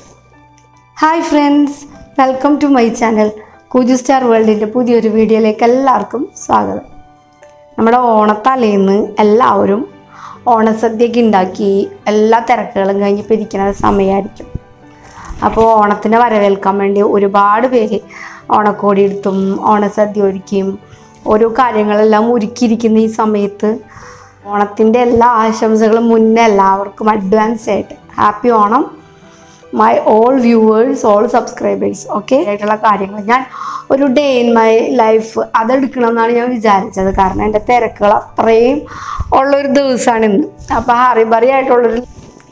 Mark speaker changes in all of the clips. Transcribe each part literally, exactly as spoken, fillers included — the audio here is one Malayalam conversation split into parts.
Speaker 1: Hi friends, welcome to my channel. Kooju Star World's പുതിയൊരു വീഡിയോയിലേക്ക് എല്ലാവർക്കും സ്വാഗതം. നമ്മുടെ ഓണത്തലേന്ന് എല്ലാവരും ഓണസദ്യയൊക്കെ ഉണ്ടാക്കി എല്ലാ തിരക്കുകളും കഴിഞ്ഞ് പിരിക്കുന്ന സമയമായിരിക്കും. അപ്പോൾ ഓണത്തിനെ വരവേൽക്കാൻ വേണ്ടി ഒരുപാട് പേര് ഓണക്കോടി എടുത്തും ഓണസദ്യ ഒരുക്കിയും ഓരോ കാര്യങ്ങളെല്ലാം ഒരുക്കിയിരിക്കുന്ന ഈ സമയത്ത് ഓണത്തിൻ്റെ എല്ലാ ആശംസകളും മുന്നേ എല്ലാവർക്കും അഡ്വാൻസ് ആയിട്ട് happy Onam. My all viewers, all subscribers okay ആയിട്ടുള്ള കാര്യങ്ങൾ ഞാൻ ഒരു ഡേ ഇൻ മൈ ലൈഫ് അതെടുക്കണം എന്നാണ് ഞാൻ വിചാരിച്ചത്. കാരണം എൻ്റെ തിരക്കുകൾ അത്രയും ഉള്ളൊരു ദിവസമാണ് ഇന്ന്. അപ്പോൾ ഹറിബറി ആയിട്ടുള്ളൊരു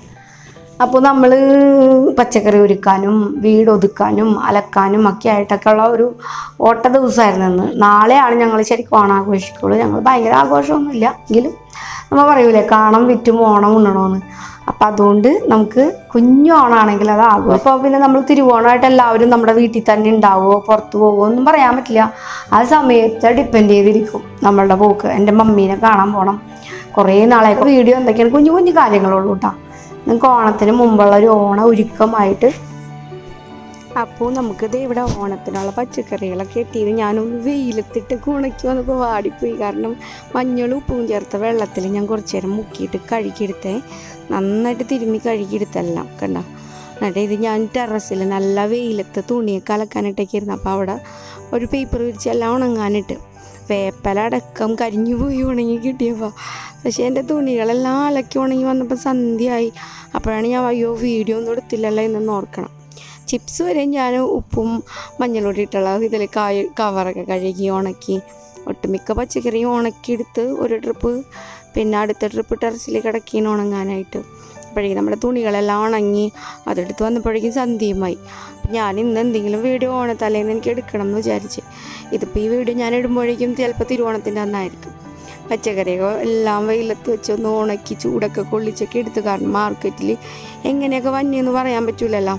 Speaker 1: അപ്പോൾ നമ്മൾ പച്ചക്കറി ഒരുക്കാനും വീട് ഒതുക്കാനും അലക്കാനും ഒക്കെ ആയിട്ടൊക്കെ ഉള്ള ഒരു ഓട്ട ദിവസമായിരുന്നു ഇന്ന്. നാളെയാണ് ഞങ്ങൾ ശരിക്കും ഓണം ആഘോഷിക്കുള്ളൂ. ഞങ്ങൾ ഭയങ്കര ആഘോഷമൊന്നുമില്ല എങ്കിലും നമ്മൾ പറയൂലേ കാണം വിറ്റും ഓണം ഉണ്ണണമെന്ന്. അപ്പം അതുകൊണ്ട് നമുക്ക് കുഞ്ഞു ഓണമാണെങ്കിൽ അത് ആകും. അപ്പോൾ പിന്നെ നമ്മൾ തിരുവോണമായിട്ട് എല്ലാവരും നമ്മുടെ വീട്ടിൽ തന്നെ ഉണ്ടാവുമോ പുറത്ത് പോകുമോ ഒന്നും പറയാൻ പറ്റില്ല. ആ സമയത്ത് ഡിപ്പെൻഡ് ചെയ്തിരിക്കും നമ്മളുടെ പോക്ക്. എൻ്റെ മമ്മീനെ കാണാൻ പോകണം. കുറേ നാളെയൊക്കെ വീഡിയോ എന്തൊക്കെയാണ് കുഞ്ഞു കുഞ്ഞു കാര്യങ്ങളുള്ളൂ കേട്ടോ. നിങ്ങൾക്ക് ഓണത്തിന് മുമ്പുള്ള ഒരു ഓണ ഒരുക്കമായിട്ട്. അപ്പോൾ നമുക്കിത് ഇവിടെ ഓണത്തിനുള്ള പച്ചക്കറികളൊക്കെ എത്തിയത് ഞാനൊന്ന് വെയിലത്തിട്ട് ഉണക്കി വന്നപ്പോൾ വാടിപ്പോയി. കാരണം മഞ്ഞളും ഉപ്പും ചേർത്ത വെള്ളത്തിൽ ഞാൻ കുറച്ച് നേരം മുക്കിയിട്ട് കഴുകിയെടുത്തേ. നന്നായിട്ട് തിരുമ്മി കഴുകിയെടുത്തെല്ലാം കണ്ട. എന്നിട്ട് ഇത് ഞാൻ ടെറസിൽ നല്ല വെയിലത്ത് തുണിയൊക്കെ അലക്കാനിട്ടൊക്കെ ഇരുന്നു. അപ്പോൾ അവിടെ ഒരു പേപ്പർ വിരിച്ച് എല്ലാം ഉണങ്ങാനിട്ട് വേപ്പല അടക്കം കരിഞ്ഞു പോയി ഉണങ്ങി കിട്ടിയപ്പോൾ. പക്ഷേ എൻ്റെ തുണികളെല്ലാം അലക്കി ഉണങ്ങി വന്നപ്പോൾ സന്ധ്യയായി. അപ്പോഴാണ് ഞാൻ അയ്യോ വീഡിയോ ഒന്നും എടുത്തില്ലല്ലോ എന്നൊന്ന് ഓർക്കണം. ചിപ്സ് വരെ ഞാൻ ഉപ്പും മഞ്ഞളോടി ഇട്ടുള്ള ഇതിൽ കായ് കവറൊക്കെ കഴുകി ഉണക്കി ഒട്ടുമിക്ക പച്ചക്കറിയും ഉണക്കിയെടുത്ത് ഒരു ട്രിപ്പ്, പിന്നെ അടുത്ത ട്രിപ്പ് ടെറസിൽ കിടക്കീന് ഉണങ്ങാനായിട്ട്. അപ്പോഴേക്കും നമ്മുടെ തുണികളെല്ലാം ഉണങ്ങി അതെടുത്ത് വന്നപ്പോഴേക്കും സന്ധ്യയുമായി. ഞാൻ ഇന്ന് എന്തെങ്കിലും വീഡിയോ ഓണത്തലേന്ന് എനിക്ക് എടുക്കണം എന്ന് വിചാരിച്ച്. ഇതിപ്പോൾ ഈ വീഡിയോ ഞാൻ ഇടുമ്പോഴേക്കും ചിലപ്പോൾ തിരുവോണത്തിൻ്റെ അന്നായിരിക്കും. പച്ചക്കറികൾ എല്ലാം വെയിലത്ത് വെച്ചൊന്ന് ഉണക്കി ചൂടൊക്കെ കൊള്ളിച്ചൊക്കെ എടുത്ത്. കാരണം മാർക്കറ്റിൽ എങ്ങനെയൊക്കെ വന്നിയെന്ന് പറയാൻ പറ്റൂലല്ലോ.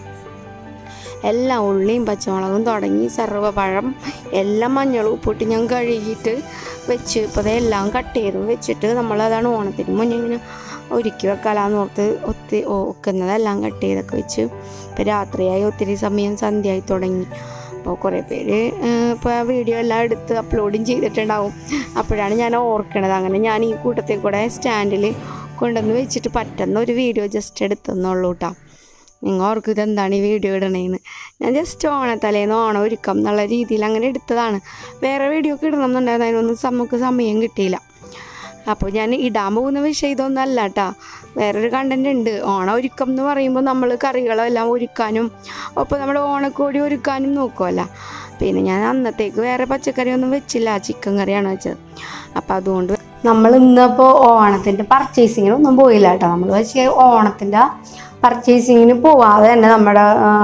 Speaker 1: എല്ലാം ഉള്ളിയും പച്ചമുളകും തുടങ്ങി സർവ്വപഴം എല്ലാം മഞ്ഞളും ഉപ്പിട്ട് ഞാൻ കഴുകിയിട്ട് വെച്ച് ഇപ്പോൾ അതെല്ലാം കട്ട് ചെയ്ത് വെച്ചിട്ട് നമ്മളതാണ് ഓണത്തിന് മുന്നേ ഇങ്ങനെ ഒരുക്കി വെക്കാലാന്ന് ഓർത്ത് ഒത്തി ഒക്കുന്നതെല്ലാം കട്ട് ചെയ്തൊക്കെ വെച്ച്. ഇപ്പോൾ രാത്രിയായി, ഒത്തിരി സമയം സന്ധ്യയായി തുടങ്ങി. അപ്പോൾ കുറേ പേര് ഇപ്പോൾ വീഡിയോ എല്ലാം എടുത്ത് അപ്ലോഡും ചെയ്തിട്ടുണ്ടാവും. അപ്പോഴാണ് ഞാൻ ഓർക്കണത്. അങ്ങനെ ഞാൻ ഈ കൂട്ടത്തിൽ കൂടെ സ്റ്റാൻഡിൽ കൊണ്ടുവന്ന് വെച്ചിട്ട് പറ്റുന്ന ഒരു വീഡിയോ ജസ്റ്റ് എടുത്തെന്നുള്ളൂ കേട്ടോ. നിങ്ങൾ ഓർക്കും ഇതെന്താണ് ഈ വീഡിയോ ഇടണേന്ന്. ഞാൻ ജസ്റ്റ് ഓണത്തലേന്ന് ഓണം ഒരുക്കം എന്നുള്ള രീതിയിൽ അങ്ങനെ എടുത്തതാണ്. വേറെ വീഡിയോ ഒക്കെ ഇടണം എന്നുണ്ടായിരുന്നു, അതിനൊന്നും നമുക്ക് സമയം കിട്ടിയില്ല. അപ്പോൾ ഞാൻ ഇടാൻ പോകുന്ന വിഷയം ഇതൊന്നും അല്ല കേട്ടോ. വേറൊരു കണ്ടൻറ് ഉണ്ട്. ഓണം ഒരുക്കം എന്ന് പറയുമ്പോൾ നമ്മൾ കറികളെല്ലാം ഒരുക്കാനും ഒപ്പം നമ്മുടെ ഓണക്കോടി ഒരുക്കാനും നോക്കുമല്ലോ. പിന്നെ ഞാൻ അന്നത്തേക്ക് വേറെ പച്ചക്കറിയൊന്നും വെച്ചില്ല, ചിക്കൻ കറിയാണ് വെച്ചത്. അപ്പോൾ അതുകൊണ്ട് നമ്മൾ ഇന്നിപ്പോൾ ഓണത്തിൻ്റെ പർച്ചേസിങ്ങിനൊന്നും പോയില്ല കേട്ടോ. നമ്മൾ പക്ഷേ ഓണത്തിൻ്റെ പർച്ചേസിങ്ങിന് പോവാതെ തന്നെ നമ്മുടെ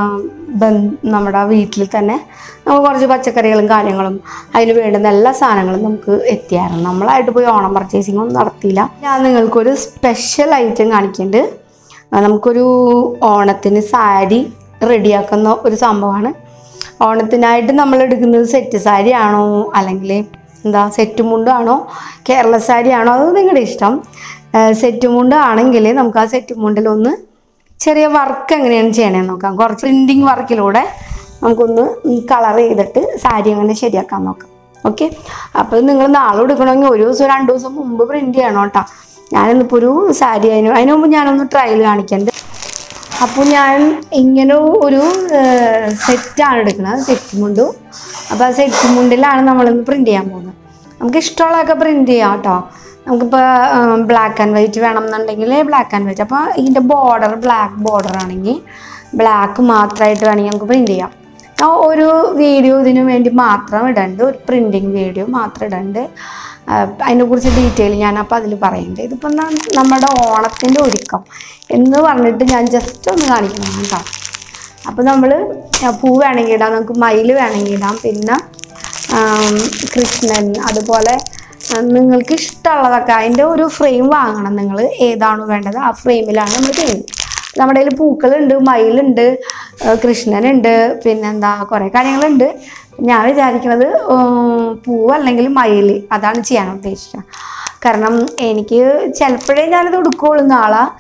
Speaker 1: നമ്മുടെ വീട്ടിൽ തന്നെ നമുക്ക് കുറച്ച് പച്ചക്കറികളും കാര്യങ്ങളും അതിന് വേണ്ടുന്ന എല്ലാ സാധനങ്ങളും നമുക്ക് എത്തിയായിരുന്നു. നമ്മളായിട്ട് പോയി ഓണം പർച്ചേസിങ് ഒന്നും നടത്തിയില്ല. ഞാൻ നിങ്ങൾക്കൊരു സ്പെഷ്യൽ ഐറ്റം കാണിക്കുന്നുണ്ട്. നമുക്കൊരു ഓണത്തിന് സാരി റെഡിയാക്കുന്ന ഒരു സംഭവമാണ്. ഓണത്തിനായിട്ട് നമ്മൾ എടുക്കുന്നത് സെറ്റ് സാരി ആണോ അല്ലെങ്കിൽ എന്താ സെറ്റ് മുണ്ടാണോ കേരള സാരി ആണോ, അത് നിങ്ങളുടെ ഇഷ്ടം. സെറ്റ് മുണ്ട് ആണെങ്കിൽ നമുക്ക് ആ സെറ്റ് മുണ്ടിലൊന്ന് ചെറിയ വർക്ക് എങ്ങനെയാണ് ചെയ്യണമെന്ന് നോക്കാം. കുറച്ച് പ്രിൻറ്റിങ് വർക്കിലൂടെ നമുക്കൊന്ന് കളർ ചെയ്തിട്ട് സാരി അങ്ങനെ ശരിയാക്കാൻ നോക്കാം. ഓക്കെ, അപ്പോൾ നിങ്ങൾ നാളെ എടുക്കണമെങ്കിൽ ഒരു ദിവസം രണ്ട് ദിവസം മുമ്പ് പ്രിൻറ്റ് ചെയ്യണം കേട്ടോ. ഞാനിന്നിപ്പോൾ ഒരു സാരി അതിന് അതിന് മുമ്പ് ഞാനൊന്ന് ട്രയൽ കാണിക്കുന്നത്. അപ്പോൾ ഞാൻ ഇങ്ങനെ ഒരു സെറ്റാണ് എടുക്കുന്നത്, സെറ്റ് മുണ്ടും. അപ്പോൾ ആ സെറ്റ് മുണ്ടിലാണ് നമ്മളിന്ന് പ്രിൻറ്റ് ചെയ്യാൻ പോകുന്നത്. നമുക്ക് ഇഷ്ടമുള്ളതൊക്കെ പ്രിൻറ്റ് ചെയ്യാം കേട്ടോ. നമുക്കിപ്പോൾ ബ്ലാക്ക് ആൻഡ് വൈറ്റ് വേണം എന്നുണ്ടെങ്കിൽ ബ്ലാക്ക് ആൻഡ് വൈറ്റ്. അപ്പോൾ ഇതിൻ്റെ ബോർഡർ ബ്ലാക്ക് ബോർഡർ ആണെങ്കിൽ ബ്ലാക്ക് മാത്രമായിട്ട് വേണമെങ്കിൽ നമുക്ക് പ്രിൻറ്റ് ചെയ്യാം. ഒരു വീഡിയോ ഇതിനു വേണ്ടി മാത്രം ഇടണ്ട്, ഒരു പ്രിൻറ്റിങ് വീഡിയോ മാത്രം ഇടണ്ട്. അതിനെക്കുറിച്ച് ഡീറ്റെയിൽ ഞാൻ അപ്പോൾ അതിൽ പറയുന്നുണ്ട്. ഇതിപ്പോൾ നമ്മുടെ ഓണത്തിൻ്റെ ഒരുക്കം എന്ന് പറഞ്ഞിട്ട് ഞാൻ ജസ്റ്റ് ഒന്ന് കാണിക്കണം കേട്ടോ. അപ്പോൾ നമ്മൾ പൂ വേണമെങ്കിൽ ഇടാം, നമുക്ക് മയിൽ വേണമെങ്കിൽ ഇടാം, പിന്നെ കൃഷ്ണൻ, അതുപോലെ നിങ്ങൾക്ക് ഇഷ്ടമുള്ളതൊക്കെ അതിൻ്റെ ഒരു ഫ്രെയിം വാങ്ങണം. നിങ്ങൾ ഏതാണോ വേണ്ടത് ആ ഫ്രെയിമിലാണ് നമ്മൾ ചെയ്യുന്നത്. നമ്മുടെ കയ്യിൽ പൂക്കളുണ്ട്, മയിലുണ്ട്, കൃഷ്ണനുണ്ട്, പിന്നെന്താ കുറേ കാര്യങ്ങളുണ്ട്. ഞാൻ വിചാരിക്കുന്നത് പൂവ് അല്ലെങ്കിൽ മയിൽ അതാണ് ചെയ്യാൻ ഉദ്ദേശിച്ചത്. കാരണം എനിക്ക് ചിലപ്പോഴേ ഞാനത് ഉടുക്കുള്ളൂ. നാളെ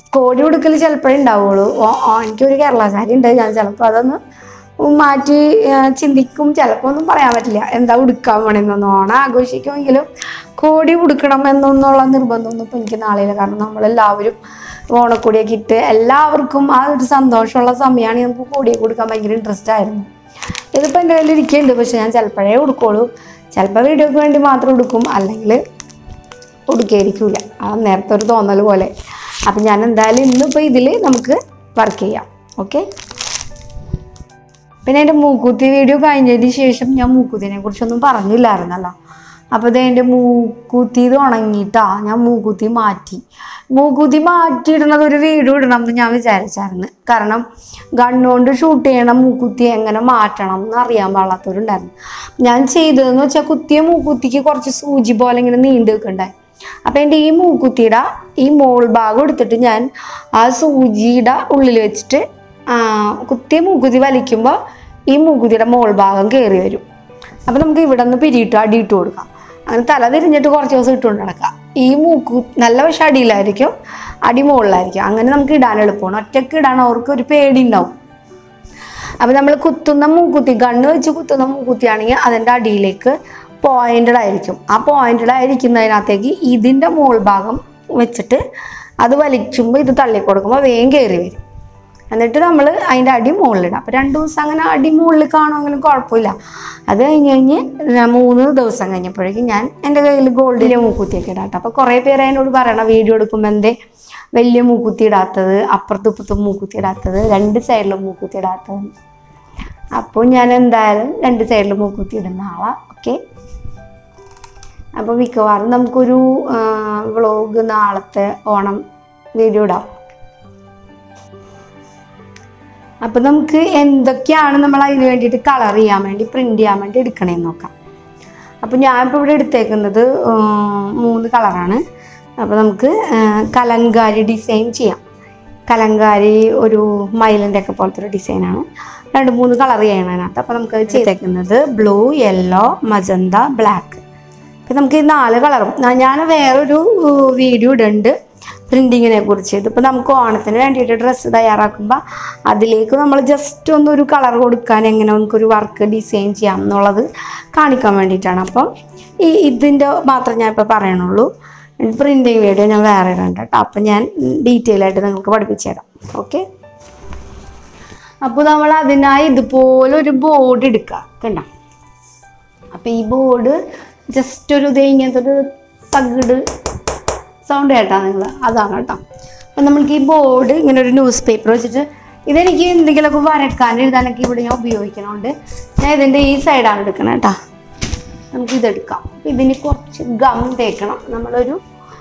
Speaker 1: കോടി ഉടുക്കൽ ചിലപ്പോഴേ ഉണ്ടാവുള്ളൂ. എനിക്കൊരു കേരള സാരി ഉണ്ട്, ഞാൻ ചിലപ്പോൾ അതൊന്ന് മാറ്റി ചിന്തിക്കും, ചിലപ്പോൾ ഒന്നും പറയാൻ പറ്റില്ല എന്താ ഉടുക്കാൻ വേണമെന്നൊന്നും. ഓണം ആഘോഷിക്കുമെങ്കിലും കോടി ഉടുക്കണം എന്നൊന്നുള്ള നിർബന്ധമൊന്നും ഇപ്പം എനിക്ക് നാളെയില്ല. കാരണം നമ്മളെല്ലാവരും ഓണക്കോടിയൊക്കെ ഇട്ട് എല്ലാവർക്കും ആ ഒരു സന്തോഷമുള്ള സമയമാണ്. നമുക്ക് കോടിയൊക്കെ കൊടുക്കാൻ ഭയങ്കര ഇൻട്രസ്റ്റ് ആയിരുന്നു. ഇതിപ്പോൾ എൻ്റെ കയ്യിൽ ഇരിക്കുന്നുണ്ട്, പക്ഷെ ഞാൻ ചിലപ്പോഴേ ഉടുക്കുള്ളൂ. ചിലപ്പോൾ വീഡിയോക്ക് വേണ്ടി മാത്രം ഉടുക്കും, അല്ലെങ്കിൽ ഉടുക്കായിരിക്കില്ല. ആ നേരത്തെ ഒരു തോന്നൽ പോലെ. അപ്പം ഞാൻ എന്തായാലും ഇന്നിപ്പോൾ ഇതിൽ നമുക്ക് വർക്ക് ചെയ്യാം. ഓക്കെ. പിന്നെ എൻ്റെ മൂക്കുത്തി വീഡിയോ കഴിഞ്ഞതിന് ശേഷം ഞാൻ മൂക്കുത്തിനെ കുറിച്ചൊന്നും പറഞ്ഞില്ലായിരുന്നല്ലോ. അപ്പോൾ ഇത് എൻ്റെ മൂക്കുത്തി ഇത് ഉണങ്ങിയിട്ടാ ഞാൻ മൂക്കുത്തി മാറ്റി. മൂക്കുത്തി മാറ്റിയിടണത് ഒരു വീഡിയോ ഇടണം എന്ന് ഞാൻ വിചാരിച്ചായിരുന്നു. കാരണം ഗണ്ണുകൊണ്ട് ഷൂട്ട് ചെയ്യണം മൂക്കുത്തി എങ്ങനെ മാറ്റണം എന്ന് അറിയാൻ പാടാത്തവരുണ്ടായിരുന്നു. ഞാൻ ചെയ്തതെന്ന് വെച്ചാൽ കുത്തിയ മൂക്കുത്തിക്ക് കുറച്ച് സൂചി പോലെ ഇങ്ങനെ നീണ്ടു നിൽക്കണ്ടായി. അപ്പം എൻ്റെ ഈ മൂക്കുത്തിയുടെ ഈ മോൾ ഭാഗം എടുത്തിട്ട് ഞാൻ ആ സൂചിയുടെ ഉള്ളിൽ വെച്ചിട്ട് കുത്തിയ മൂക്കുത്തി വലിക്കുമ്പോൾ ഈ മൂക്കുത്തിയുടെ മോൾ ഭാഗം കയറി വരും. അപ്പം നമുക്ക് ഇവിടെ നിന്ന് പിരിയിട്ട് അടിയിട്ട് കൊടുക്കാം. അങ്ങനെ തല തിരിഞ്ഞിട്ട് കുറച്ച് ദിവസം ഇട്ടുകൊണ്ട് നടക്കാം. ഈ മൂക്കു നല്ല വശം അടിയിലായിരിക്കും, അടി മുകളിലായിരിക്കും. അങ്ങനെ നമുക്ക് ഇടാൻ എളുപ്പമാണ്. ഒറ്റയ്ക്ക് ഇടാൻ അവർക്ക് ഒരു പേടി ഉണ്ടാവും. അപ്പം നമ്മൾ കുത്തുന്ന മൂക്കുത്തി, ഗണ്ണ് വെച്ച് കുത്തുന്ന മൂക്കുത്തിയാണെങ്കിൽ അതിൻ്റെ അടിയിലേക്ക് പോയിന്റഡ് ആയിരിക്കും. ആ പോയിന്റഡ് ആയിരിക്കുന്നതിനകത്തേക്ക് ഇതിൻ്റെ മോൾ ഭാഗം വെച്ചിട്ട് അത് വലിക്കുമ്പോൾ ഇത് തള്ളി കൊടുക്കുമ്പോൾ വേഗം കയറി വരും. എന്നിട്ട് നമ്മൾ അതിൻ്റെ അടി മുകളിലിടാം. അപ്പോൾ രണ്ട് ദിവസം അങ്ങനെ അടി മുകളിൽ കാണുമെങ്കിലും കുഴപ്പമില്ല. അത് കഴിഞ്ഞ് കഴിഞ്ഞ് മൂന്ന് ദിവസം കഴിഞ്ഞപ്പോഴേക്കും ഞാൻ എൻ്റെ കയ്യിൽ ഗോൾഡിലെ മൂക്കുത്തിയൊക്കെ ഇടാം. അപ്പോൾ കുറേ പേര് അതിനോട് പറയണം വീഡിയോ എടുക്കുമ്പോൾ എന്തേ വലിയ മൂക്കുത്തി ഇടാത്തത്, അപ്പുറത്തും ഇപ്പുറത്തും മൂക്കുത്തി ഇടാത്തത്, രണ്ട് സൈഡിലും മൂക്കുത്തി ഇടാത്തത്. അപ്പോൾ ഞാൻ എന്തായാലും രണ്ട് സൈഡിലും മൂക്കുത്തി ഇടുന്ന ആളാണ്. ഓക്കെ. അപ്പോൾ മിക്കവാറും നമുക്കൊരു വ്ളോഗ് നാളത്തെ ഓണം വീഡിയോ ഇടാം. അപ്പം നമുക്ക് എന്തൊക്കെയാണ് നമ്മൾ അതിന് വേണ്ടിയിട്ട് കളർ ചെയ്യാൻ വേണ്ടി പ്രിൻ്റ് ചെയ്യാൻ വേണ്ടി എടുക്കണേന്ന് നോക്കാം. അപ്പോൾ ഞാനിപ്പോൾ ഇവിടെ എടുത്തേക്കുന്നത് മൂന്ന് കളറാണ്. അപ്പോൾ നമുക്ക് കലങ്കാരി ഡിസൈൻ ചെയ്യാം. കലങ്കാരി ഒരു മയിലിൻ്റെ ഒക്കെ പോലത്തെ ഒരു ഡിസൈനാണ്. രണ്ട് മൂന്ന് കളർ ചെയ്യണം അതിനകത്ത്. അപ്പോൾ നമുക്ക് ചെയ്തേക്കുന്നത് ബ്ലൂ, യെല്ലോ, മജന്ത, ബ്ലാക്ക്. അപ്പം നമുക്ക് ഈ നാല് കളറും ഞാൻ വേറൊരു വീഡിയോ ഇടുന്നുണ്ട് പ്രിൻറ്റിങ്ങിനെ കുറിച്ച്. ഇതിപ്പോൾ നമുക്ക് ഓണത്തിന് വേണ്ടിയിട്ട് ഡ്രസ്സ് തയ്യാറാക്കുമ്പോൾ അതിലേക്ക് നമ്മൾ ജസ്റ്റ് ഒന്നൊരു കളർ കൊടുക്കാൻ എങ്ങനെ നമുക്കൊരു വർക്ക് ഡിസൈൻ ചെയ്യാം എന്നുള്ളത് കാണിക്കാൻ വേണ്ടിയിട്ടാണ്. അപ്പം ഈ ഇതിൻ്റെ മാത്രം ഞാൻ ഇപ്പോൾ പറയണുള്ളൂ. പ്രിൻറ്റിങ് വീഡിയോ ഞാൻ വേറെ ഇടണ്ട കേട്ടോ. അപ്പം ഞാൻ ഡീറ്റെയിൽ ആയിട്ട് നിങ്ങൾക്ക് പഠിപ്പിച്ചു തരാം. ഓക്കെ. അപ്പോൾ നമ്മൾ അതിനായി ഇതുപോലെ ഒരു ബോർഡ് എടുക്കുക കണ്ട. അപ്പോൾ ഈ ബോർഡ് ജസ്റ്റ് ഒരു ഇത് ഇങ്ങനത്തെ ഒരു തകിട് സൗണ്ട് കേട്ടാ നിങ്ങൾ, അതാണ് കേട്ടോ. അപ്പം നമ്മൾക്ക് ഈ ബോർഡ് ഇങ്ങനെ ഒരു ന്യൂസ് പേപ്പർ വെച്ചിട്ട് ഇതെനിക്ക് എന്തെങ്കിലുമൊക്കെ വരക്കാൻ എഴുതാനൊക്കെ ഇവിടെ ഞാൻ ഉപയോഗിക്കണോണ്ട് ഞാൻ ഇതിൻ്റെ ഈ സൈഡാണ് എടുക്കണം കേട്ടോ. നമുക്കിതെടുക്കാം. അപ്പം ഇതിന് കുറച്ച് ഗം തേക്കണം. നമ്മളൊരു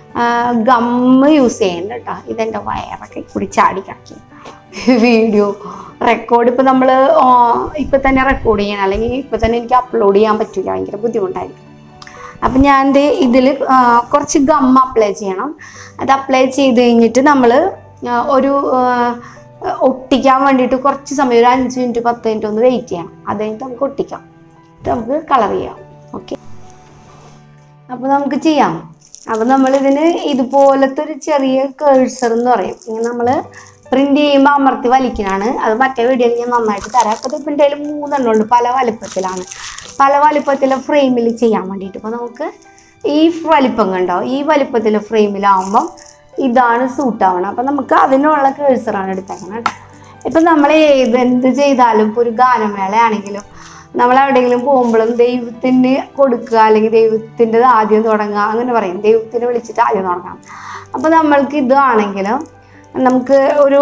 Speaker 1: ഗമ്മ് യൂസ് ചെയ്യണ്ട കേട്ടോ. ഇതെൻ്റെ വയറൊക്കെ കൂടി ചാടി കിടക്കി വീഡിയോ റെക്കോർഡ് ഇപ്പം നമ്മൾ ഇപ്പം തന്നെ റെക്കോർഡ് ചെയ്യണം, അല്ലെങ്കിൽ ഇപ്പം തന്നെ എനിക്ക് അപ്ലോഡ് ചെയ്യാൻ പറ്റില്ല, ഭയങ്കര ബുദ്ധിമുട്ടായിരിക്കും. അപ്പം ഞാൻ എൻ്റെ ഇതിൽ കുറച്ച് ഗം അപ്ലൈ ചെയ്യണം. അത് അപ്ലൈ ചെയ്ത് കഴിഞ്ഞിട്ട് നമ്മൾ ഒരു ഒട്ടിക്കാൻ വേണ്ടിയിട്ട് കുറച്ച് സമയം ഒരു അഞ്ച് മിനിറ്റ് പത്ത് മിനിറ്റ് ഒന്ന് വെയിറ്റ് ചെയ്യണം. അത് കഴിഞ്ഞിട്ട് നമുക്ക് ഒട്ടിക്കാം, നമുക്ക് കളർ ചെയ്യാം. ഓക്കെ. അപ്പോൾ നമുക്ക് ചെയ്യാം. അപ്പം നമ്മളിതിന് ഇതുപോലത്തെ ഒരു ചെറിയ കേഴ്സർ എന്ന് പറയും. ഇങ്ങനെ നമ്മൾ പ്രിൻ്റ് ചെയ്യുമ്പോൾ അമർത്തി വലിക്കാനാണ്. അത് മറ്റേ വീഡിയോയിൽ ഞാൻ നന്നായിട്ട് തരാം. അപ്പോൾ ഇപ്പം എൻ്റെ കയ്യിൽ മൂന്നെണ്ണം ഉണ്ട്, പല വലിപ്പത്തിലാണ്, പല വലിപ്പത്തിലെ ഫ്രെയിമിൽ ചെയ്യാൻ വേണ്ടിയിട്ട്. അപ്പോൾ നമുക്ക് ഈ വലിപ്പം കണ്ടോ, ഈ വലിപ്പത്തിലെ ഫ്രെയിമിലാവുമ്പം ഇതാണ് സൂട്ടാവണം. അപ്പം നമുക്ക് അതിനുള്ള കേഴ്സറാണ് എടുത്തേക്കണം. ഇപ്പം നമ്മൾ ഏത് എന്ത് ചെയ്താലും ഇപ്പോൾ ഒരു ഗാനമേളയാണെങ്കിലും നമ്മൾ എവിടെയെങ്കിലും പോകുമ്പോഴും ദൈവത്തിന് കൊടുക്കുക, അല്ലെങ്കിൽ ദൈവത്തിൻ്റെ ആദ്യം തുടങ്ങുക, അങ്ങനെ പറയും. ദൈവത്തിനെ വിളിച്ചിട്ട് ആദ്യം തുടങ്ങണം. അപ്പോൾ നമ്മൾക്ക് ഇതാണെങ്കിലും നമുക്ക് ഒരു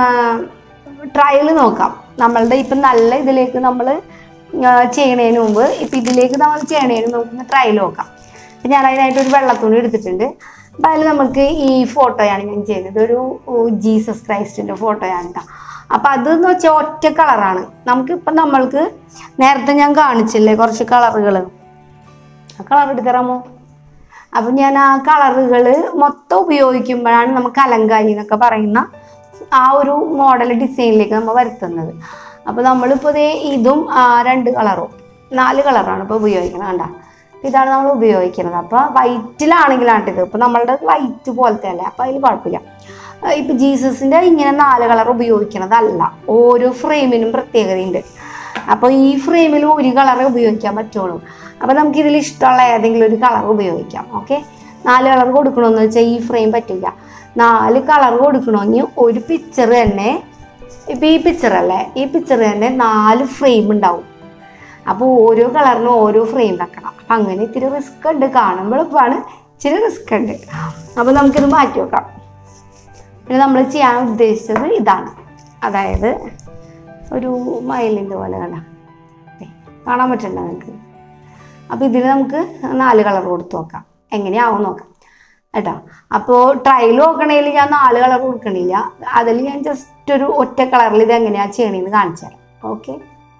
Speaker 1: ട്രയൽ നോക്കാം. നമ്മളുടെ ഇപ്പം നല്ല ഇതിലേക്ക് നമ്മൾ ചെയ്യണതിന് മുമ്പ് ഇപ്പം ഇതിലേക്ക് നമ്മൾ ചെയ്യണതിന് നമുക്ക് ട്രയൽ നോക്കാം. അപ്പം ഞാൻ അതിനായിട്ടൊരു വെള്ളത്തുണി എടുത്തിട്ടുണ്ട്. അപ്പം അതിൽ നമുക്ക് ഈ ഫോട്ടോയാണ് ഞാൻ ചെയ്യുന്നത്. ഒരു ജീസസ് ക്രൈസ്റ്റിൻ്റെ ഫോട്ടോയാണ് കേട്ടോ. അപ്പം അതെന്ന് വെച്ചാൽ ഒറ്റ കളറാണ്. നമുക്കിപ്പം നമ്മൾക്ക് നേരത്തെ ഞാൻ കാണിച്ചില്ലേ കുറച്ച് കളറുകൾ, ആ കളർ എടുത്തരാമോ? അപ്പം ഞാൻ ആ കളറുകൾ മൊത്തം ഉപയോഗിക്കുമ്പോഴാണ് നമുക്ക് കലങ്കാരി എന്നൊക്കെ പറയുന്ന ആ ഒരു മോഡൽ ഡിസൈനിലേക്ക് നമ്മൾ വരുത്തുന്നത്. അപ്പോൾ നമ്മളിപ്പോൾ ഇതേ ഇതും രണ്ട് കളറും നാല് കളറാണ് ഇപ്പോൾ ഉപയോഗിക്കുന്നത് കണ്ട. ഇതാണ് നമ്മൾ ഉപയോഗിക്കുന്നത്. അപ്പോൾ വൈറ്റിലാണെങ്കിലാണ് ഇത്. ഇപ്പോൾ നമ്മളുടെ വൈറ്റ് പോലത്തെ അല്ലേ, അപ്പോൾ അതിൽ കുഴപ്പമില്ല. ഇപ്പം ജീസസിൻ്റെ ഇങ്ങനെ നാല് കളർ ഉപയോഗിക്കണതല്ല, ഓരോ ഫ്രെയിമിനും പ്രത്യേകതയുണ്ട്. അപ്പോൾ ഈ ഫ്രെയിമിൽ ഒരു കളറേ ഉപയോഗിക്കാൻ പറ്റുള്ളൂ. അപ്പോൾ നമുക്കിതിൽ ഇഷ്ടമുള്ള ഏതെങ്കിലും ഒരു കളർ ഉപയോഗിക്കാം. ഓക്കെ, നാല് കളർ കൊടുക്കണമെന്ന് വെച്ചാൽ ഈ ഫ്രെയിം പറ്റില്ല. നാല് കളർ കൊടുക്കണമെങ്കിൽ ഒരു പിക്ചർ തന്നെ, ഇപ്പം ഈ പിക്ചറല്ലേ, ഈ പിക്ചർ തന്നെ നാല് ഫ്രെയിം ഉണ്ടാവും. അപ്പോൾ ഓരോ കളറിനും ഓരോ ഫ്രെയിം വെക്കണം. അപ്പം അങ്ങനെ ഇത്തിരി റിസ്ക് ഉണ്ട്, കാണുമ്പോൾ എളുപ്പമാണ്, ഇച്ചിരി റിസ്ക് ഉണ്ട്. അപ്പോൾ നമുക്കിത് മാറ്റി വെക്കാം. പിന്നെ നമ്മൾ ചെയ്യാൻ ഉദ്ദേശിച്ചത് ഇതാണ്, അതായത് ഒരു മയിലിൻ്റെ പോലെ കണ്ട കാണാൻ പറ്റണ്ട നിങ്ങൾക്ക്. അപ്പോൾ ഇതിൽ നമുക്ക് നാല് കളർ കൊടുത്ത് നോക്കാം, എങ്ങനെയാവും നോക്കാം കേട്ടോ. അപ്പോൾ ട്രയൽ നോക്കണേൽ ഞാൻ നാല് കളർ കൊടുക്കണില്ല, അതിൽ ഞാൻ ജസ്റ്റ് ഒരു ഒറ്റ കളറിൽ ഇത് എങ്ങനെയാണ് ചെയ്യണമെന്ന് കാണിച്ചു തരാം. ഓക്കെ,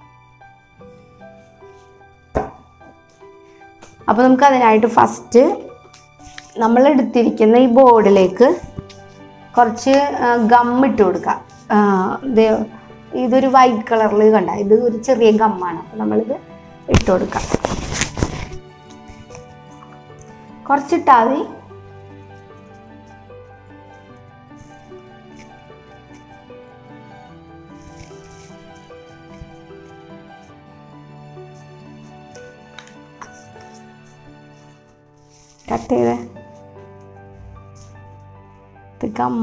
Speaker 1: അപ്പോൾ നമുക്ക് അതിനായിട്ട് ഫസ്റ്റ് നമ്മൾ എടുത്തിരിക്കുന്ന ഈ ബോർഡിലേക്ക് കുറച്ച് ഗം ഇട്ട് കൊടുക്കാം. ഇത് ഇതൊരു വൈറ്റ് കളറിൽ കണ്ട, ഇത് ഒരു ചെറിയ ഗമ്മാണ്. അപ്പോൾ നമ്മളിത് ഇട്ട് കൊടുക്കാം, കുറച്ചിട്ടാൽ മതി. കട്ട് ചെയ്തേ ഗം.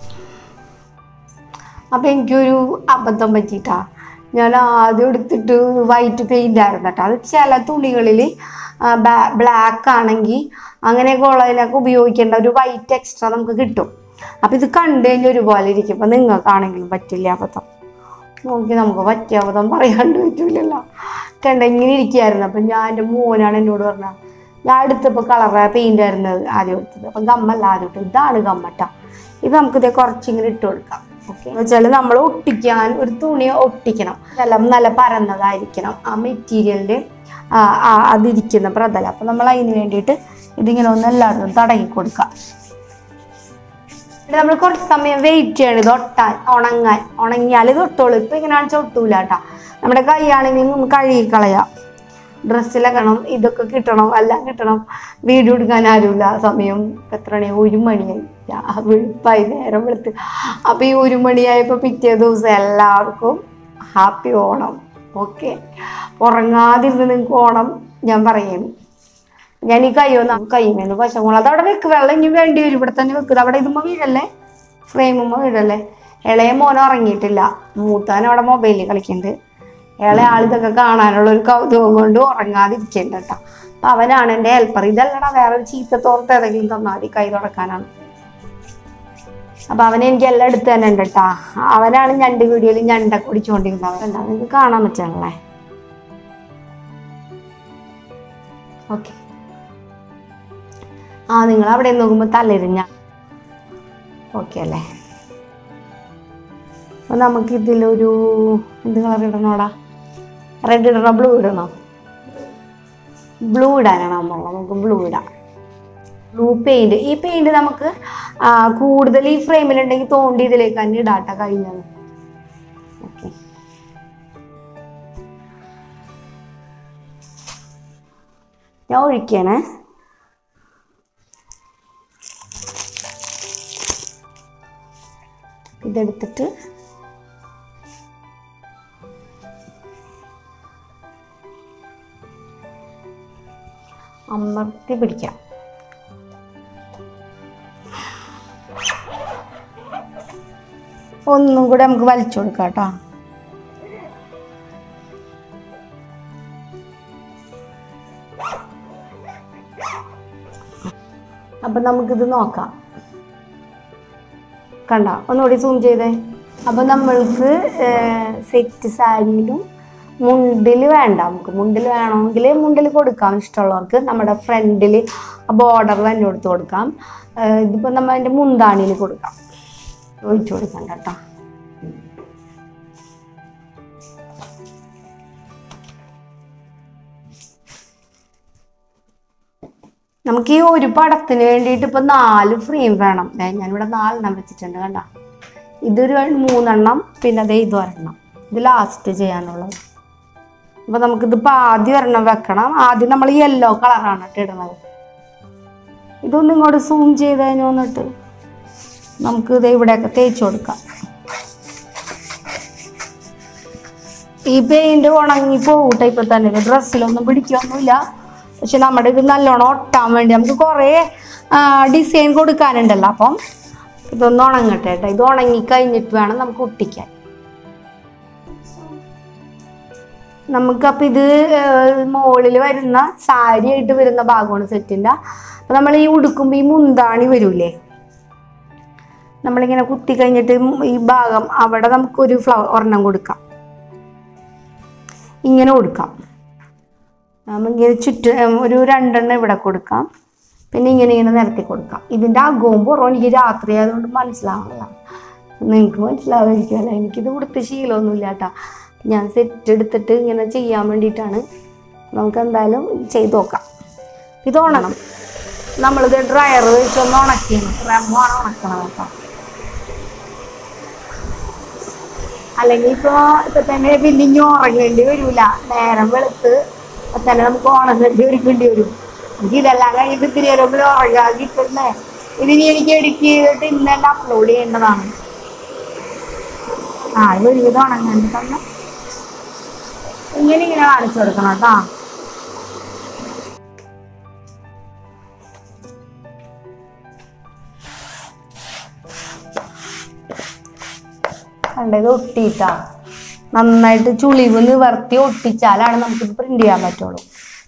Speaker 1: അപ്പം എനിക്കൊരു അബദ്ധം പറ്റിയിട്ടാ, ഞാൻ ആദ്യം എടുത്തിട്ട് വൈറ്റ് പെയിൻ്റ് ആയിരുന്നു കേട്ടോ. അത് ചില തുണികളിൽ ബ്ലാക്ക് ആണെങ്കിൽ അങ്ങനെയൊക്കെ ഉള്ളതിനൊക്കെ ഉപയോഗിക്കേണ്ട ഒരു വൈറ്റ് എക്സ്ട്രാ നമുക്ക് കിട്ടും. അപ്പം ഇത് കണ്ടു കഴിഞ്ഞാൽ ഒരുപോലെ ഇരിക്കും. അപ്പം നിങ്ങൾക്കാണെങ്കിലും പറ്റില്ല അബദ്ധം, നോക്കി നമുക്ക് പറ്റിയ അബദ്ധം പറയാണ്ട് പറ്റൂലല്ലോ. കണ്ട ഇങ്ങനെ ഇരിക്കുകയായിരുന്നു. അപ്പം ഞാൻ എൻ്റെ മോനാണ് എന്നോട് പറഞ്ഞത്, ഞാൻ എടുത്തപ്പോൾ കളർ പെയിൻ്റ് ആയിരുന്നത് ആദ്യം എടുത്തത്, അപ്പം ഗമ്മല്ല ആദ്യം ഇട്ടു. ഇതാണ് ഗമ്മട്ട. ഇത് നമുക്കിതേ കുറച്ചിങ്ങനെ ഇട്ട് കൊടുക്കാം. ഓക്കെ, എന്ന് വെച്ചാൽ നമ്മൾ ഒട്ടിക്കാൻ ഒരു തുണി ഒട്ടിക്കണം, എല്ലാം നല്ല പരന്നതായിരിക്കണം ആ മെറ്റീരിയലിൻ്റെ അതിരിക്കുന്ന പ്രതലം. അപ്പം നമ്മൾ അതിന് വേണ്ടിയിട്ട് ഇതിങ്ങനെ ഒന്ന് എല്ലായിടത്തും തടകി കൊടുക്കാം. നമ്മൾ കുറച്ച് സമയം വെയിറ്റ് ചെയ്യണം ഇത് ഒട്ടാൻ, ഉണങ്ങാൻ. ഉണങ്ങിയാൽ ഇത് ഒട്ടുള്ളൂ. ഇപ്പം ഇങ്ങനെ കാണിച്ചാൽ ഒട്ടൂല കേട്ടോ. നമ്മുടെ കൈയാണെങ്കിലും നമുക്ക് കഴുകി കളയാം. ഡ്രസ്സിലക്കണം, ഇതൊക്കെ കിട്ടണം, എല്ലാം കിട്ടണം. വീഡിയോ എടുക്കാൻ ആരുമില്ല. സമയം എത്ര മണി, ഒരു മണിയായി, വെളുപ്പായി, നേരം വെളുത്ത്. അപ്പോൾ ഈ ഒരു മണിയായപ്പോൾ പിറ്റേ ദിവസം എല്ലാവർക്കും ഹാപ്പി ഓണം. ഓക്കെ, ഉറങ്ങാതിരുന്ന് നിങ്ങൾക്ക് ഓണം ഞാൻ പറയുന്നു. ഞാൻ ഈ കയ്യൊന്ന് കയ്യുമേന്ന് പശങ്ങൾ അതവിടെ വെക്ക്, വെള്ളം ഇനി വേണ്ടി വരും, ഇവിടെ തന്നെ വെക്കുക. അവിടെ ഇതുമ്പോൾ വീഴല്ലേ, ഫ്രെയിമുമ്പോൾ വീഴല്ലേ. ഇളയ മോൻ ഉറങ്ങിയിട്ടില്ല, മൂത്താൻ അവിടെ മൊബൈലിൽ കളിക്കുന്നുണ്ട്. ഇളയ ആളിതൊക്കെ കാണാനുള്ളൊരു കൗതുകം കൊണ്ട് ഉറങ്ങാതിരിക്കേണ്ട കേട്ടോ. അപ്പം അവനാണ് എൻ്റെ ഹെൽപ്പർ. ഇതല്ലടാ, വേറൊരു ചീത്ത തോർത്ത് ഏതെങ്കിലും തന്നാൽ മതി, കൈ തുടക്കാനാണ്. അപ്പം അവനെ എനിക്ക് എല്ലാം എടുത്ത് തന്നെ ഉണ്ട് കേട്ടാ. അവനാണ് ഞണ്ട് വീഡിയോയിൽ ഞണ്ടൊക്കെ ഓടിച്ചുകൊണ്ടിരുന്നത്. എന്താ നിങ്ങൾക്ക് കാണാൻ പറ്റണല്ലേ. ഓക്കെ, ആ നിങ്ങൾ അവിടെ നോക്കുമ്പോൾ തലരിഞ്ഞ ഓക്കെ അല്ലേ. അപ്പം നമുക്കിതിലൊരു എന്ത് കളർ ഇടണോടാ, റെഡ് ഇടണോ ബ്ലൂ ഇടണോ? ബ്ലൂ ഇടാനാണ് നമ്മളുള്ളത്. നമുക്ക് ബ്ലൂ ഇടാം. Blue paint. ഈ പെയിൻറ് നമുക്ക് കൂടുതൽ ഈ ഫ്രെയിമിലുണ്ടെങ്കിൽ തോണ്ടി ഇതിലേക്ക് തന്നെ ഇടാട്ട കഴിഞ്ഞത്. ഓക്കെ, ഞാൻ ഒഴിക്കണേ. ഇതെടുത്തിട്ട് അമർത്തി പിടിക്കാം. ഒന്നും കൂടെ നമുക്ക് വലിച്ചു കൊടുക്കാം കേട്ടോ. അപ്പം നമുക്കിത് നോക്കാം. കണ്ട, ഒന്നുകൂടി സൂം ചെയ്തേ. അപ്പം നമ്മൾക്ക് സെറ്റ് സാരിയിലും മുണ്ടിൽ വേണ്ട, നമുക്ക് മുണ്ടിൽ വേണമെങ്കിൽ മുണ്ടിൽ കൊടുക്കാം. ഇഷ്ടമുള്ളവർക്ക് നമ്മുടെ ഫ്രണ്ടിൽ ബോർഡർ തന്നെ കൊടുത്ത് കൊടുക്കാം. ഇതിപ്പോൾ നമ്മൾ അതിൻ്റെ മുന്താണിയിൽ കൊടുക്കാം, ഒഴിച്ചു കൊടുക്കണ്ട കേട്ടോ. നമുക്ക് ഈ ഒരു പടത്തിന് വേണ്ടിയിട്ട് ഇപ്പം നാല് ഫ്രെയിം വേണം. ഞാനിവിടെ നാലെണ്ണം വെച്ചിട്ടുണ്ട് കണ്ട. ഇതൊരു മൂന്നെണ്ണം, പിന്നെ അതേ ഇത് ഒരെണ്ണം, ഇത് ലാസ്റ്റ് ചെയ്യാനുള്ളത്. അപ്പോൾ നമുക്കിതിപ്പോൾ ആദ്യം ഒരെണ്ണം വെക്കണം. ആദ്യം നമ്മൾ യെല്ലോ കളറാണ് ഇട്ട് ഇടുന്നത്. ഇതൊന്നും ഇങ്ങോട്ട് സൂം ചെയ്ത് കഴിഞ്ഞ് വന്നിട്ട് നമുക്ക് ഇത് ഇവിടെയൊക്കെ തേച്ച് കൊടുക്കാം. ഈ പെയിന്റ് ഉണങ്ങി പോകട്ടെ ഇപ്പൊ തന്നെ, ഡ്രസ്സിലൊന്നും പിടിക്കൊന്നുമില്ല. പക്ഷെ നമ്മുടെ ഇത് നല്ലോണം ഒട്ടാൻ വേണ്ടി നമുക്ക് കുറേ ഡിസൈൻ കൊടുക്കാനുണ്ടല്ലോ. അപ്പം ഇതൊന്ന് ഉണങ്ങട്ടെ കേട്ടോ. ഇത് ഉണങ്ങി കഴിഞ്ഞിട്ട് വേണം നമുക്ക് ഒട്ടിക്കാൻ. നമുക്കപ്പോൾ ഇത് മുകളിൽ വരുന്ന സാരി ആയിട്ട് വരുന്ന ഭാഗമാണ് സെറ്റിൻ്റെ. അപ്പം നമ്മൾ ഈ ഉടുക്കുമ്പോൾ ഈ മുന്താണി വരൂലേ, നമ്മളിങ്ങനെ കുത്തി കഴിഞ്ഞിട്ട് ഈ ഭാഗം അവിടെ നമുക്കൊരു ഫ്ലവർ ഒരെണ്ണം കൊടുക്കാം, ഇങ്ങനെ കൊടുക്കാം. നമുക്കിങ്ങനെ ചുറ്റും ഒരു രണ്ടെണ്ണം ഇവിടെ കൊടുക്കാം, പിന്നെ ഇങ്ങനെ ഇങ്ങനെ നിരത്തി കൊടുക്കാം. ഇതിൻ്റെ അകവും പുറവും എനിക്ക് രാത്രി ആയതുകൊണ്ട് മനസ്സിലാവില്ല, നിങ്ങൾക്ക് മനസ്സിലാവായിരിക്കുമല്ലോ. എനിക്കിത് കൊടുത്ത് ശീലമൊന്നുമില്ല കേട്ടോ. ഞാൻ സെറ്റ് എടുത്തിട്ട് ഇങ്ങനെ ചെയ്യാൻ വേണ്ടിയിട്ടാണ്. നമുക്ക് എന്തായാലും ചെയ്ത് നോക്കാം. ഇത് ഉണങ്ങണം. നമ്മളിത് ഡ്രയർ വെച്ചൊന്ന് ഉണക്കിയാണ്, റമ്മാണ് ഉണക്കണം കേട്ടോ. അല്ലെങ്കിൽ ഇപ്പോൾ ഇപ്പം തന്നെ പിന്നെ ഇനി ഉറങ്ങേണ്ടി വരില്ല. നേരം വെളുത്ത് അപ്പം തന്നെ നമുക്ക് ഓണസദ്യ ഒരുക്കേണ്ടി വരും. എനിക്ക് ഇതെല്ലാം കഴിഞ്ഞിട്ട് ഇത്തിരി നേരം ഉറങ്ങാൻ കിട്ടുന്നേ. ഇതിനി എനിക്ക് എഡിറ്റ് ചെയ്തിട്ട് ഇന്ന് തന്നെ അപ്ലോഡ് ചെയ്യേണ്ടതാണ്. ആ ഇത് ഒരുവിധം ഉണങ്ങേണ്ടി തന്നെ ഇങ്ങനെ ഇങ്ങനെ കാണിച്ചു കൊടുക്കണം കേട്ടോ. കണ്ടത് ഒട്ടിയിട്ടാ നന്നായിട്ട് ചുളിവ് നിവർത്തി ഒട്ടിച്ചാലാണ് നമുക്കിത് പ്രിന്റ് ചെയ്യാൻ പറ്റുള്ളൂ.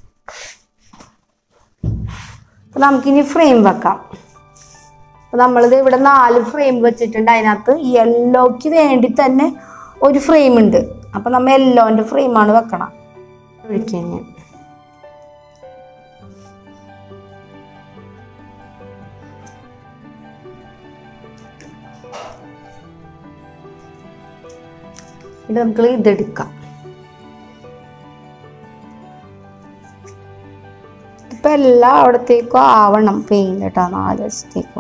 Speaker 1: അപ്പൊ നമുക്കിനി ഫ്രെയിം വെക്കാം. അപ്പൊ നമ്മളിത് ഇവിടെ നാല് ഫ്രെയിം വെച്ചിട്ടുണ്ട്. അതിനകത്ത് യെല്ലോക്ക് വേണ്ടി തന്നെ ഒരു ഫ്രെയിം ഉണ്ട്. അപ്പൊ നമ്മൾ യെല്ലോന്റെ ഫ്രെയിമാണ് വെക്കണം. ഒഴിക്കാൻ ഞാൻ ഇത് നമുക്ക് ഇതെടുക്കാം. ഇപ്പൊ എല്ലാ അവിടത്തേക്കും ആവണം പെയിന്റ് കേട്ടോ, നാല് വശത്തേക്കും.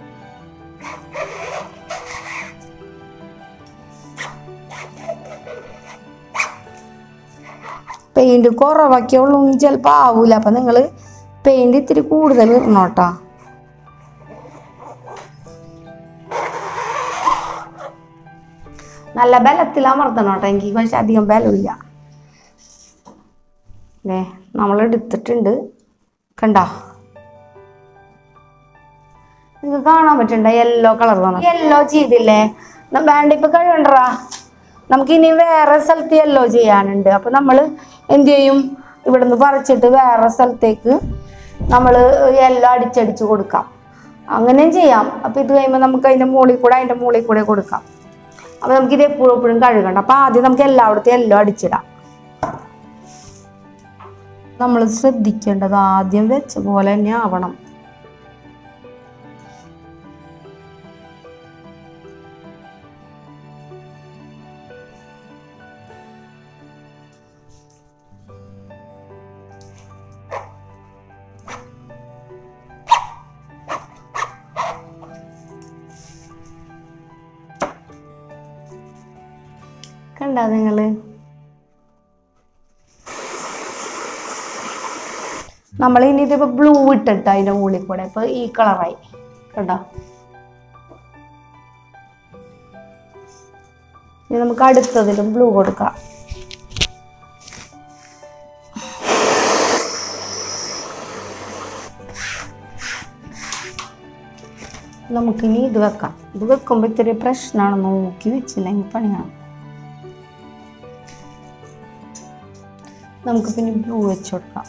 Speaker 1: പെയിന്റ് കുറവാക്കിയുള്ളൂ ചിലപ്പോൾ ആവൂല. അപ്പൊ നിങ്ങൾ പെയിന്റ് ഇത്തിരി കൂടുതൽ ഇടണം കേട്ടോ. നല്ല ബലത്തിൽ അമർത്തണം കേട്ടോ. എനിക്ക് പക്ഷെ അധികം ബലമില്ല. അല്ലേ നമ്മൾ എടുത്തിട്ടുണ്ട്, കണ്ടോ? നിങ്ങൾക്ക് കാണാൻ പറ്റണ്ട യെല്ലോ കളർ തന്നെ. യെല്ലോ ചെയ്തില്ലേ വേണ്ട, ഇപ്പൊ കഴിയണ്ടറാ. നമുക്കിനി വേറെ സ്ഥലത്ത് യെല്ലോ ചെയ്യാനുണ്ട്. അപ്പൊ നമ്മൾ എന്ത് ചെയ്യും, ഇവിടുന്ന് പറിച്ചിട്ട് വേറെ സ്ഥലത്തേക്ക് നമ്മൾ യെല്ലോ അടിച്ചടിച്ച് കൊടുക്കാം. അങ്ങനെയും ചെയ്യാം. അപ്പൊ ഇത് കഴിയുമ്പോൾ നമുക്ക് അതിന്റെ മുകളിൽ കൂടെ അതിന്റെ മുകളിൽ കൂടെ കൊടുക്കാം. അപ്പൊ നമുക്ക് ഇത് എപ്പോഴും എപ്പോഴും കഴുകണ്ട. അപ്പൊ ആദ്യം നമുക്ക് എല്ലായിടത്തും യെല്ലോ അടിച്ചിടാം. നമ്മൾ ശ്രദ്ധിക്കേണ്ടത് ആദ്യം വെച്ച പോലെ തന്നെ ആവണം. കണ്ടോ നിങ്ങള്? നമ്മൾ ഇനി ഇതിപ്പോ ബ്ലൂ ഇട്ടിട്ട് അതിന്റെ മുകളിൽ കൂടെ ഇപ്പൊ ഈ കളറായി കണ്ടോ. ഇനി നമുക്ക് അടുത്തതിലും ബ്ലൂ കൊടുക്കാം. നമുക്കിനി ഇത് വെക്കാം. ഇത് വെക്കുമ്പോ ഇത്തിരി പ്രശ്നമാണ്, നോക്കി വെച്ചില്ലെങ്കിൽ പണിയാണ്. നമുക്ക് പിന്നെ ബ്ലൂ വെച്ച് കൊടുക്കാം.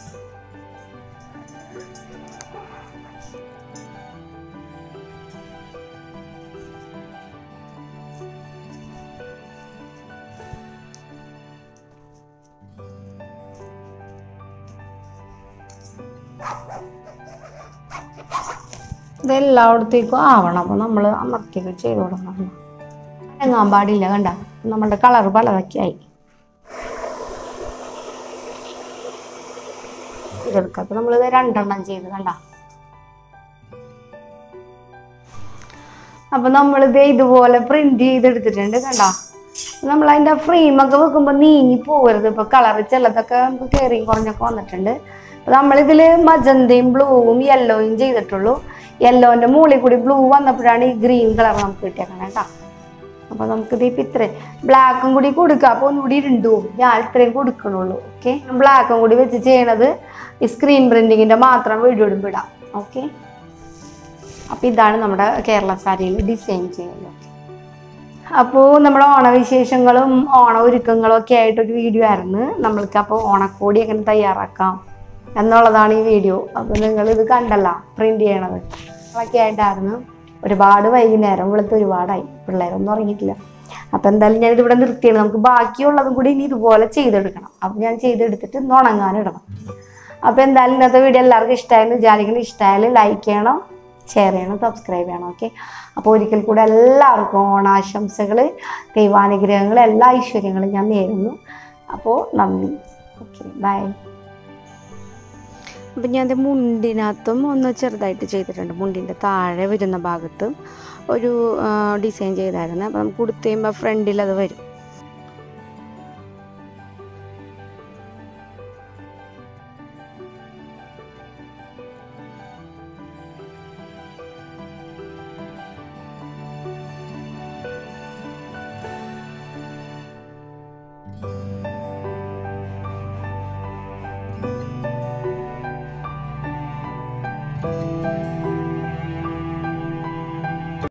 Speaker 1: ഇതെല്ലായിടത്തേക്കും ആവണം. അപ്പൊ നമ്മൾ അമർത്തിയൊക്കെ ചെയ്ത് കൊടുക്കണം. അനങ്ങാൻ പാടില്ല. കണ്ട നമ്മളുടെ കളർ പലതൊക്കെ ആയി. ഇതെടുക്കാം. അപ്പൊ നമ്മളിത് രണ്ടെണ്ണം ചെയ്ത് കണ്ട. അപ്പൊ നമ്മളിത് ഇതുപോലെ പ്രിന്റ് ചെയ്തെടുത്തിട്ടുണ്ട് കണ്ട. നമ്മൾ അതിന്റെ ഫ്രെയിമൊക്കെ വെക്കുമ്പോ നീങ്ങി പോകരുത്. ഇപ്പൊ കളർ ചിലതൊക്കെ നമുക്ക് കയറിയും കുറഞ്ഞൊക്കെ വന്നിട്ടുണ്ട്. അപ്പൊ നമ്മളിതില് മജന്തയും ബ്ലൂവും യെല്ലോയും ചെയ്തിട്ടുള്ളൂ. യെല്ലോൻ്റെ മുകളിൽ കൂടി ബ്ലൂ വന്നപ്പോഴാണ് ഈ ഗ്രീൻ കളർ നമുക്ക് കിട്ടിയേക്കണം കേട്ടോ. അപ്പോൾ നമുക്കിത് ഇപ്പം ഇത്രയും ബ്ലാക്കും കൂടി കൊടുക്കുക, അപ്പോൾ ഒന്നുകൂടി ഇരുണ്ടു പോകും. ഞാൻ ഇത്രയും കൊടുക്കണുള്ളൂ. ഓക്കെ, ബ്ലാക്കും കൂടി വെച്ച് ചെയ്യണത് ഈ സ്ക്രീൻ പ്രിൻറ്റിങ്ങിൻ്റെ മാത്രം വീഡിയോ ഇടുമ്പോൾ ഇടാം. ഓക്കെ, അപ്പോൾ ഇതാണ് നമ്മുടെ കേരള സാരിയിൽ ഡിസൈൻ ചെയ്യുന്നത്. അപ്പോൾ നമ്മുടെ ഓണവിശേഷങ്ങളും ഓണ ഒരുക്കങ്ങളും ഒക്കെ ആയിട്ടൊരു വീഡിയോ ആയിരുന്നു നമ്മൾക്ക്. അപ്പോൾ ഓണക്കോടി എങ്ങനെ തയ്യാറാക്കാം എന്നുള്ളതാണ് ഈ വീഡിയോ. അപ്പോൾ നിങ്ങളിത് കണ്ടല്ല പ്രിൻ്റ് ചെയ്യണത് അതൊക്കെ ആയിട്ടായിരുന്നു. ഒരുപാട് വൈകുന്നേരം വെളുത്ത് ഒരുപാടായി, പിള്ളേരൊന്നും ഉറങ്ങിയിട്ടില്ല. അപ്പോൾ എന്തായാലും ഞാനിതിവിടെ നിർത്തിയാണ്. നമുക്ക് ബാക്കിയുള്ളതും കൂടി ഇനി ഇതുപോലെ ചെയ്തെടുക്കണം. അപ്പോൾ ഞാൻ ചെയ്തെടുത്തിട്ട് ഇന്ന് ഉണങ്ങാനിടണം. അപ്പോൾ എന്തായാലും ഇന്നത്തെ വീഡിയോ എല്ലാവർക്കും ഇഷ്ടമായെന്ന് വിചാരിക്കണം. ഇഷ്ടമായാലും ലൈക്ക് ചെയ്യണം, ഷെയർ ചെയ്യണം, സബ്സ്ക്രൈബ് ചെയ്യണം. ഓക്കെ, അപ്പോൾ ഒരിക്കൽ കൂടെ എല്ലാവർക്കും ഓണാശംസകൾ, ദൈവാനുഗ്രഹങ്ങൾ, എല്ലാ ഐശ്വര്യങ്ങളും ഞാൻ നേരുന്നു. അപ്പോൾ നന്ദി. Okay, bye. അപ്പം ഞാൻ അത് മുണ്ടിനകത്തും ഒന്ന് ചെറുതായിട്ട് ചെയ്തിട്ടുണ്ട്. മുണ്ടിൻ്റെ താഴെ വരുന്ന ഭാഗത്ത് ഒരു ഡിസൈൻ ചെയ്തായിരുന്നു. അപ്പോൾ നമുക്ക് കൊടുത്തു കഴിയുമ്പോൾ ഫ്രണ്ടിൽ അത് വരും.